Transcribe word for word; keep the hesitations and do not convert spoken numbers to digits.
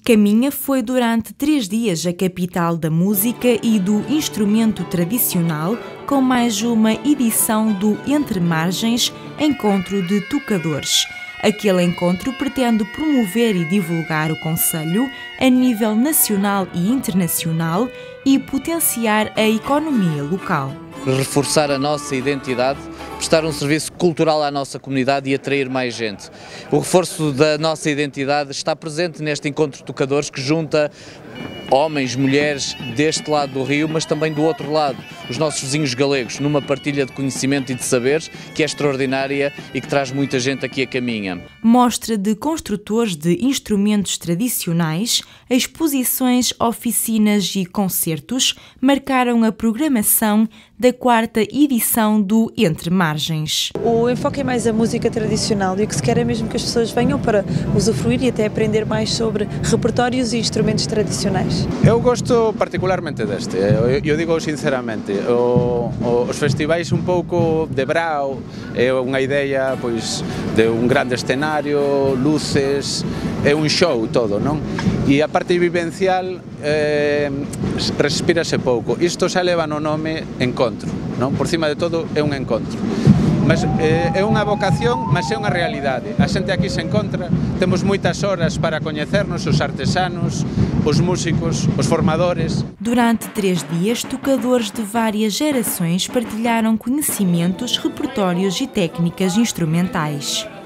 Caminha foi durante três dias a capital da música e do instrumento tradicional, com mais uma edição do Entre Margens, Encontro de Tocadores. Aquele encontro pretende promover e divulgar o concelho a nível nacional e internacional e potenciar a economia local. Reforçar a nossa identidade, prestar um serviço cultural à nossa comunidade e atrair mais gente. O reforço da nossa identidade está presente neste encontro de tocadores que junta homens, mulheres deste lado do rio, mas também do outro lado, os nossos vizinhos galegos, numa partilha de conhecimento e de saberes que é extraordinária e que traz muita gente aqui a Caminha. Mostra de construtores de instrumentos tradicionais, exposições, oficinas e concertos marcaram a programação da quarta edição do Entre Margens. O enfoque é mais a música tradicional e o que se quer é mesmo que as pessoas venham para usufruir e até aprender mais sobre repertórios e instrumentos tradicionais. Eu gosto particularmente deste, eu, eu digo sinceramente, o, o, os festivais un pouco de brao, é unha idea pois, de un grande escenario, luces, é un show todo, non? E a parte vivencial eh, respírase pouco, isto xa leva no nome encontro, non? Por cima de todo é un encontro. Mas eh, é unha vocación, mas é unha realidade. A xente aquí se encontra, temos moitas horas para coñecernos, os artesanos, os músicos, os formadores. Durante três dias, tocadores de várias gerações partilharam conhecimentos, repertórios e técnicas instrumentais.